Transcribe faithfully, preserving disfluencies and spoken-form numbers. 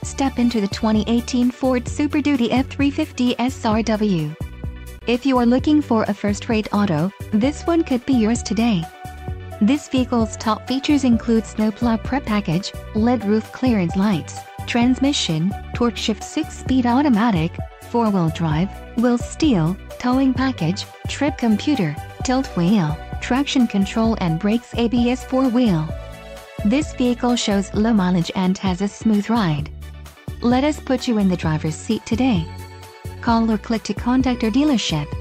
Step into the twenty eighteen Ford Super Duty F three fifty S R W. If you are looking for a first-rate auto, this one could be yours today. This vehicle's top features include snowplow prep package, L E D roof clearance lights, transmission, torque shift six-speed automatic, four-wheel drive, wheel steel, towing package, trip computer, tilt wheel, traction control and brakes A B S four-wheel. This vehicle shows low mileage and has a smooth ride. Let us put you in the driver's seat today. Call or click to contact our dealership.